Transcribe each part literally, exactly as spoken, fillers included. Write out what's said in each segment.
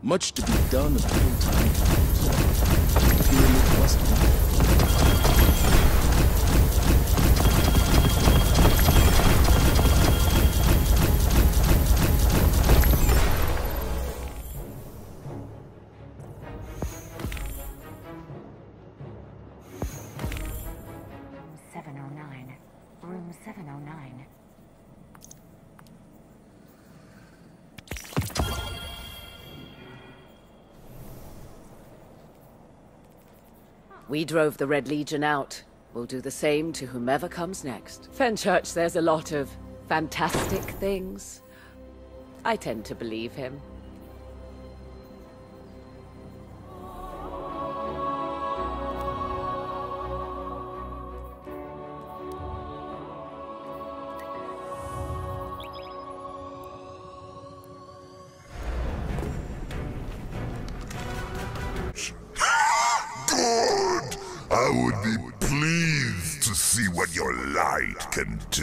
Much to be done of little time. Pyramid must be. seven oh nine. Room seven oh nine. We drove the Red Legion out. We'll do the same to whomever comes next. Fenchurch says a lot of fantastic things. I tend to believe him. I would be pleased to see what your light can do.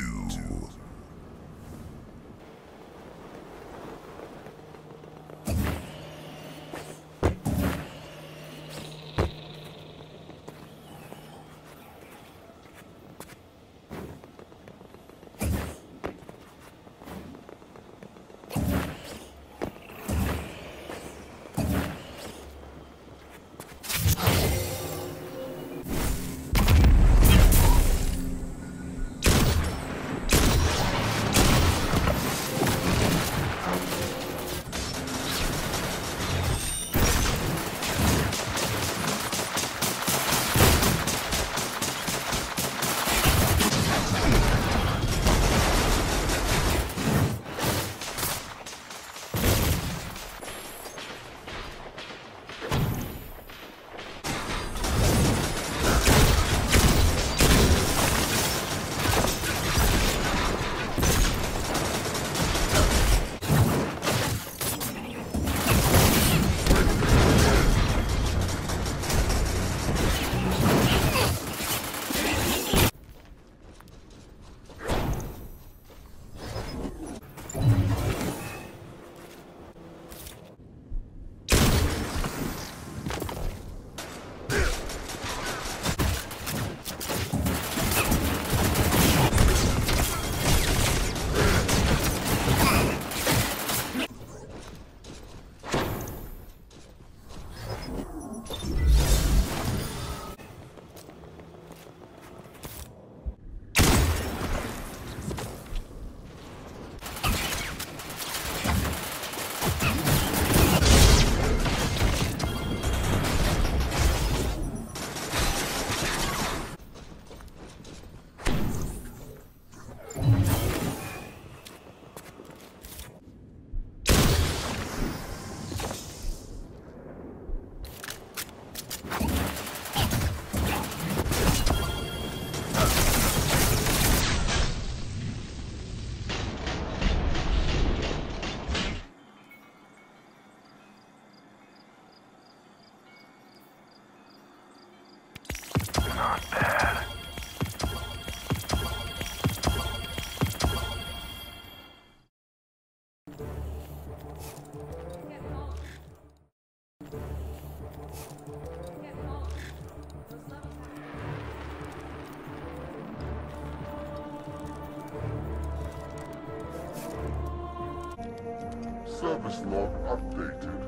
Not bad. Service log updated.